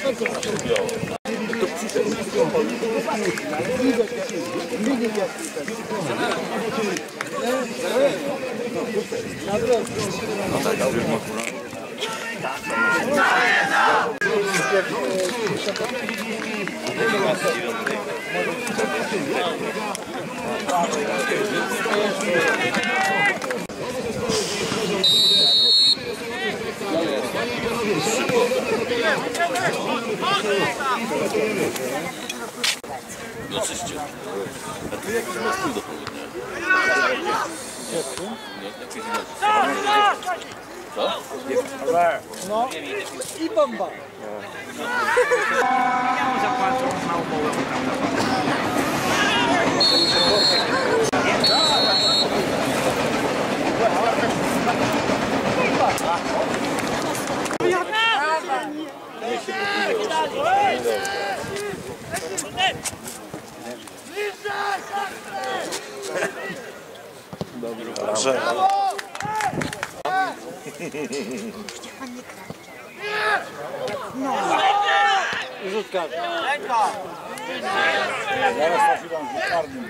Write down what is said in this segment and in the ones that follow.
No czyście. A tu jakiś ma stół do południa. Co? No i bomba. Ja zapłacą na umowę Dobrze. Rzutka. Zaraz trafiłam w karnym.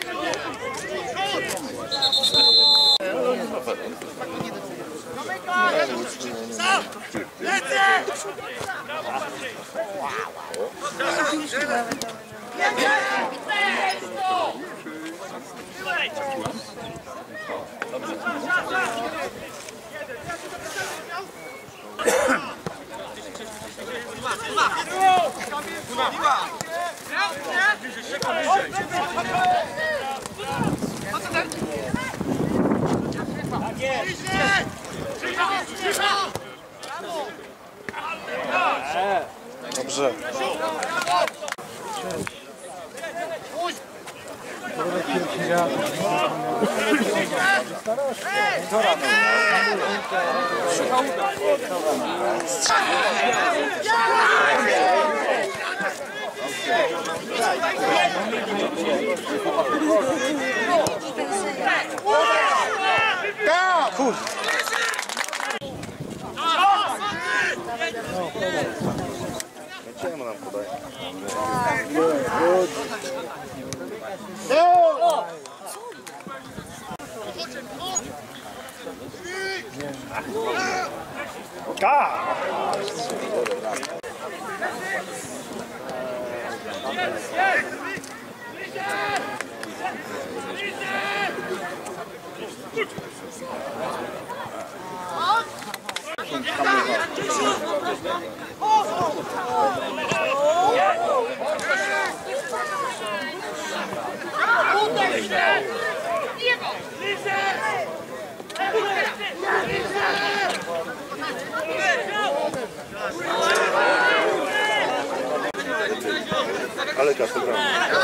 Dobrze. Czemu nam podaje? Ale kasy gra.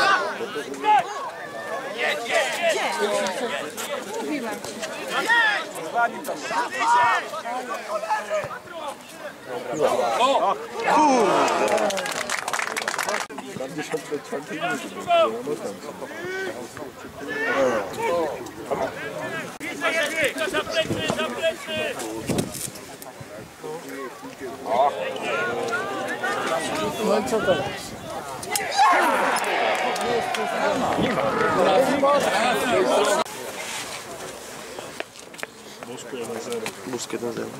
No i co teraz? Busquet na zero.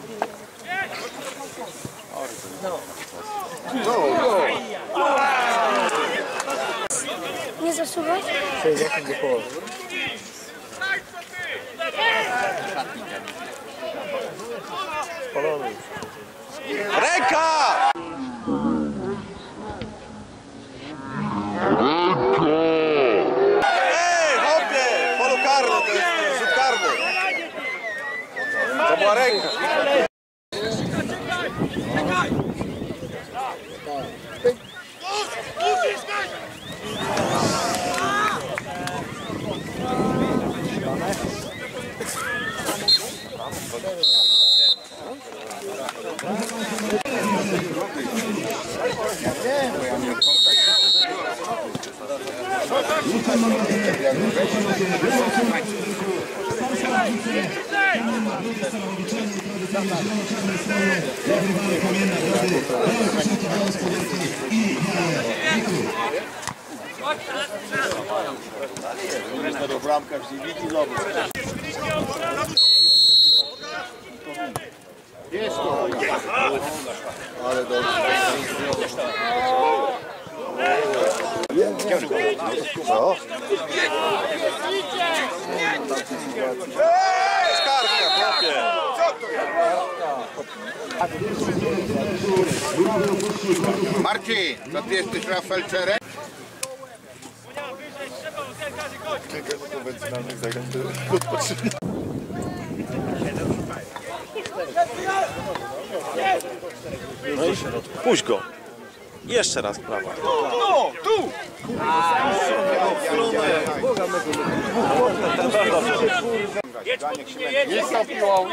Nie zasuwać? 6 sekund do połowy. Spalony już. Ręka! Ej, hopie! Polu karne, to jest rzut karny. To była ręka. Do bramka wzięli znowu. Jest to. Ale dobrze. Co? Skarbka, chłopie. Co to jest? Marcin, to ty jesteś Rafael Czerek? No i puść go. Jeszcze raz prawa. No, tu! Jest za piłą.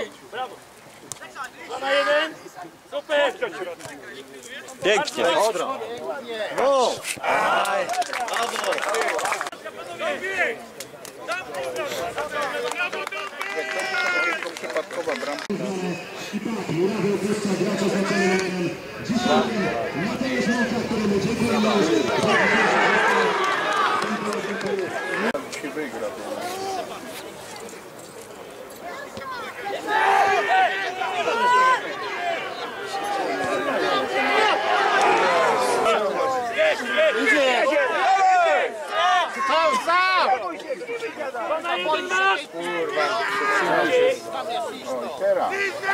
Na jeden. Super. Pięknie. No! Przypadkowa bramka. Się wygra. Kurwa, teraz.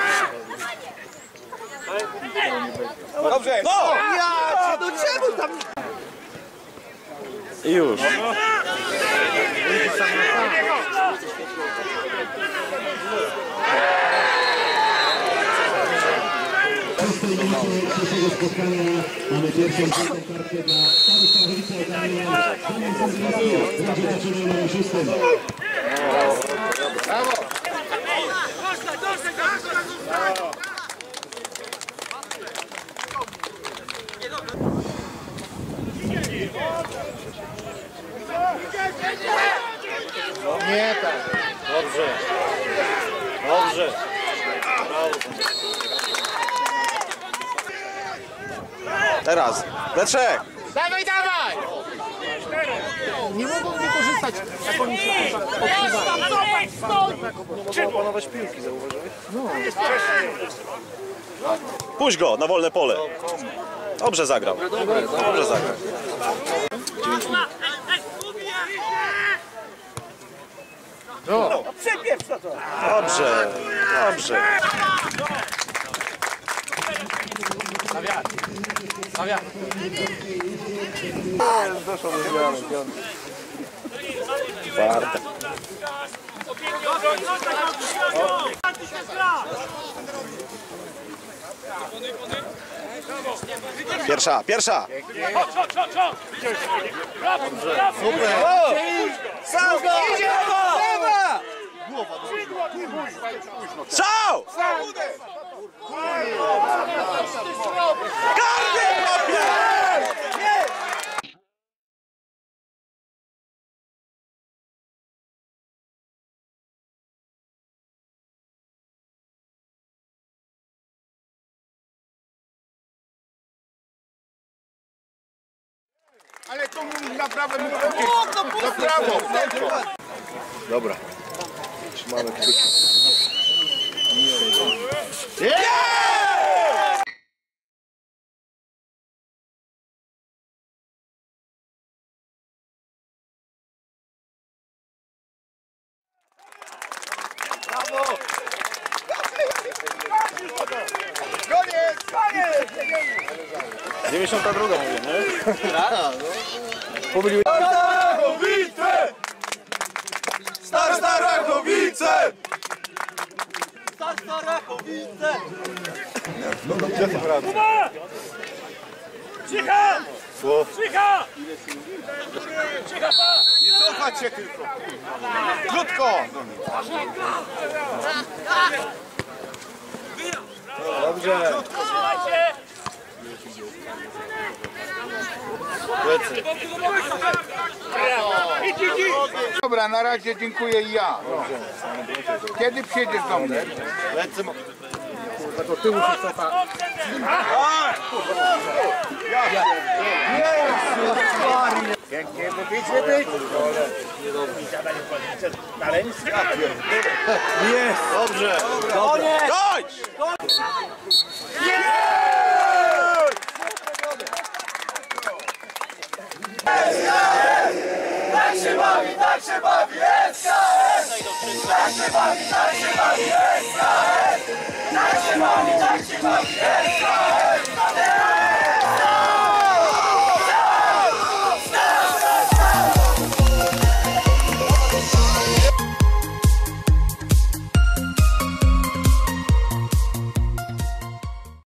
Dobrze! No! Ja, do czego tam? I już. Dzisiejszego spotkania mamy pierwszą kartkę dla Stary Starowice Daniela. Będzie zaczynał numerem 6. Brawo! Nie tak. Dobrze. Dobrze. Teraz. Leczek. Dawaj, dawaj! Nie mogą wykorzystać, jak oni się Opanować piłki, zauważyłeś? Puść go na wolne pole. Dobrze zagrał. Dobrze zagrał. Dobrze. Dobrze. Stawiam. Doszło do zmiany. Warte. Pierwsza, pierwsza. Super! Sam go! Idzie! Lewa! Strzał! Karny chłopie! Ale to na prawo nie na prawo! Dobra. Trzymamy kciuki. Brawo! Koniec! Koniec! 92 mówię, nie? Pomyliłem. Starachowice! Starachowice! Starachowice! No gdzie to prawda? Cicha! Cicha! Cicha! Nie cofać się tylko. Krótko! Dobrze. Dobra, na razie dziękuję i ja. Kiedy przyjedziesz do mnie? Do tyłu się cofa. Pięknie, bo być. Jest! Dobrze! Kończ! Tak się bawi, tak się bawi, SKS! Tak się bawi, tak się bawi, SKS! Tak się bawi, tak się bawi,